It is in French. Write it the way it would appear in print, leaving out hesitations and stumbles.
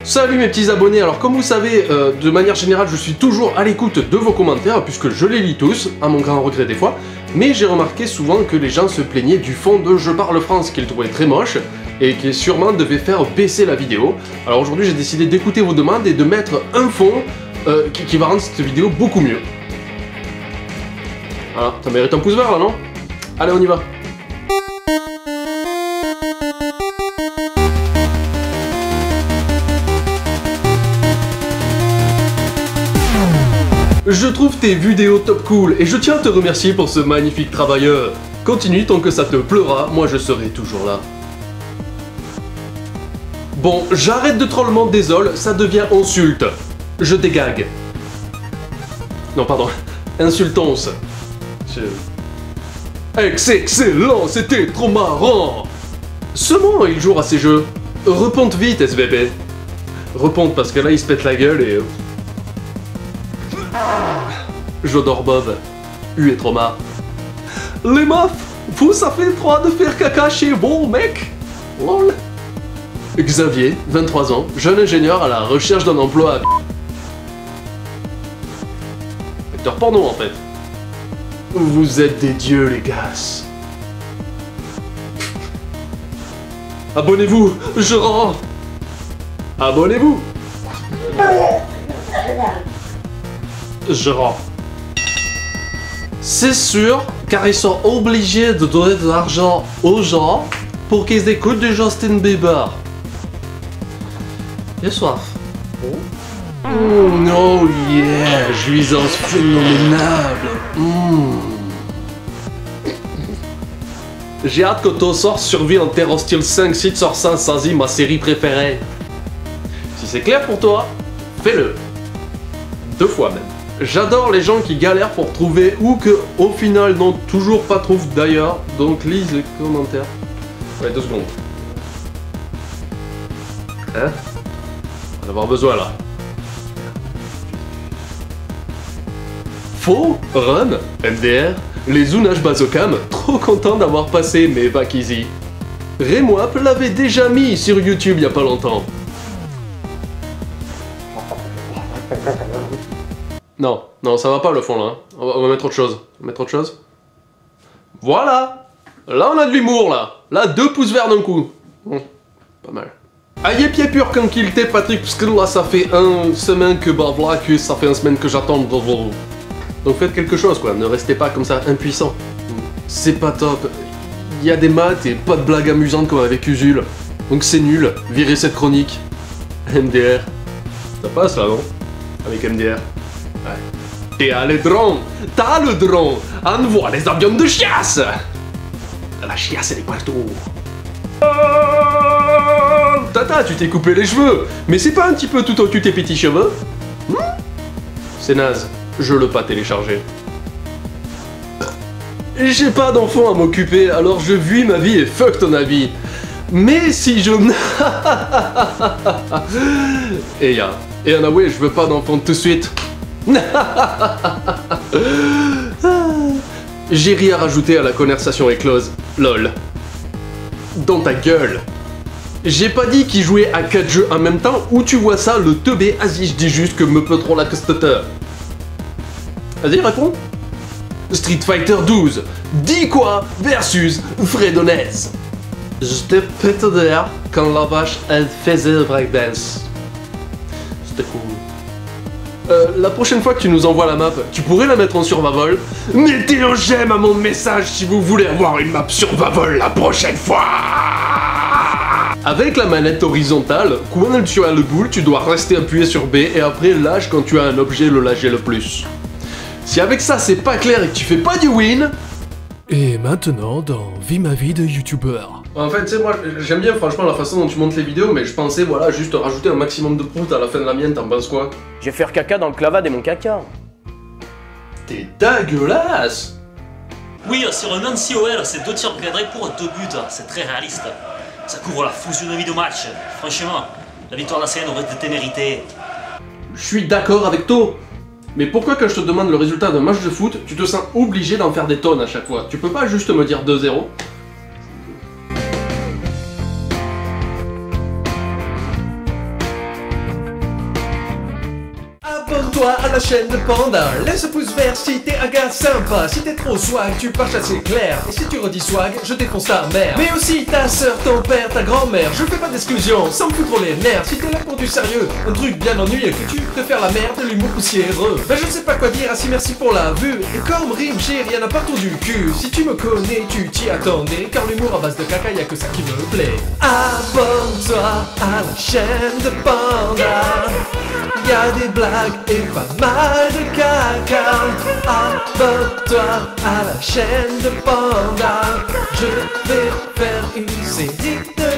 Salut mes petits abonnés, alors comme vous savez, de manière générale je suis toujours à l'écoute de vos commentaires puisque je les lis tous, à mon grand regret des fois, mais j'ai remarqué souvent que les gens se plaignaient du fond de Je Parle France qu'ils trouvaient très moche et qui sûrement devait faire baisser la vidéo. Alors aujourd'hui j'ai décidé d'écouter vos demandes et de mettre un fond qui va rendre cette vidéo beaucoup mieux. Voilà, ça mérite un pouce vert là, non? Allez, on y va. Je trouve tes vidéos top cool et je tiens à te remercier pour ce magnifique travail. Continue tant que ça te plaira, moi je serai toujours là. Bon, j'arrête de trollement, désolé, ça devient insulte. Je dégague. Non, pardon, insultance. Excellent, c'était trop marrant. Seulement, il joue à ces jeux. Reponte vite, SVP. Reponte parce que là, il se pète la gueule et... J'adore Bob. U et trauma. Les meufs, vous ça fait 3 de faire caca chez vous, mec. Lol. Xavier, 23 ans, jeune ingénieur à la recherche d'un emploi à... Acteur porno en fait. Vous êtes des dieux les gars. Abonnez-vous, je rends. Abonnez-vous. Je rends. C'est sûr, car ils sont obligés de donner de l'argent aux gens pour qu'ils écoutent du Justin Bieber. J'ai soif. Oh no, yeah, jouissance phénoménable. J'ai hâte que ton sort Survie en Terre Hostile 5 Site sur 5 Sazi, ma série préférée. Si c'est clair pour toi, fais-le. 2 fois même. J'adore les gens qui galèrent pour trouver ou que au final n'ont toujours pas trouvé d'ailleurs, donc lise les commentaires. Ouais, 2 secondes. Hein? On va avoir besoin là. Faux, run, MDR, les zoonages bazocam, trop content d'avoir passé mes back easy. Remwap l'avait déjà mis sur YouTube il y a pas longtemps. Non, non, ça va pas le fond là. On va mettre autre chose. On va mettre autre chose. Voilà! Là on a de l'humour là. Là 2 pouces verts d'un coup. Pas mal. Aïe pied pur quand qu'il t'est Patrick, parce que là ça fait 1 semaine que bah voilà que ça fait 1 semaine que j'attends. Donc faites quelque chose quoi, ne restez pas comme ça impuissant. C'est pas top. Il y a des maths et pas de blagues amusantes comme avec Usul. Donc c'est nul, virez cette chronique. MDR. Ça passe là non? Avec MDR. Ouais. T'as le drone! T'as le drone! Envoie les avions de chasse! La chiasse elle est partout. Tata, tu t'es coupé les cheveux! Mais c'est pas un petit peu tout au-dessus tes petits cheveux? C'est naze. Je l'ai pas téléchargé. J'ai pas d'enfant à m'occuper, alors je vis ma vie et fuck ton avis. Mais si je... Et Anaway, je veux pas d'enfant tout de suite. J'ai rien à rajouter à la conversation éclose. Lol. Dans ta gueule. J'ai pas dit qu'il jouait à 4 jeux en même temps, où tu vois ça, le teubé. Vas-y, je dis juste que me peut trop la custoteur. Vas-y, réponds. Street Fighter 12. Dis quoi versus Fredonez. J'étais pété d'air quand la vache, elle faisait le breakdance. C'était cool. La prochaine fois que tu nous envoies la map, tu pourrais la mettre en survival. Mettez un j'aime à mon message si vous voulez avoir une map survival la prochaine fois. Avec la manette horizontale, quand tu as le boule, tu dois rester appuyé sur B et après lâche quand tu as un objet le lâcher le plus. Si avec ça c'est pas clair et que tu fais pas du win... Et maintenant dans Vie ma vie de youtubeur. En fait, tu sais, moi j'aime bien franchement la façon dont tu montes les vidéos, mais je pensais voilà juste rajouter un maximum de proutes à la fin de la mienne, t'en penses quoi? Je vais faire caca dans le clavade et mon caca. T'es dégueulasse! Oui, sur un NCOL, c'est 2 tirs cadrés pour 2 buts, c'est très réaliste. Ça couvre la physionomie de match. Franchement, la victoire d'ACN aurait été méritée. Je suis d'accord avec toi. Mais pourquoi quand je te demande le résultat d'un match de foot, tu te sens obligé d'en faire des tonnes à chaque fois? Tu peux pas juste me dire 2-0? Abonne-toi à la chaîne de Panda. Laisse un pouce vert si t'es un gars sympa. Si t'es trop swag, tu pars chasser clair. Et si tu redis swag, je défonce ta mère. Mais aussi ta soeur, ton père, ta grand-mère. Je fais pas d'exclusion, ça me fout trop les nerfs. Si t'es là pour du sérieux, un truc bien ennuyeux, que tu préfères la merde, l'humour poussiéreux. Ben je sais pas quoi dire, assez merci pour la vue. Et comme rime, j'ai rien à partout du cul. Si tu me connais, tu t'y attendais. Car l'humour à base de caca, y'a que ça qui me plaît. Abonne-toi à la chaîne de Panda. Y'a des blagues et pas mal de caca. Abonne-toi à la chaîne de Panda. Je vais faire une série de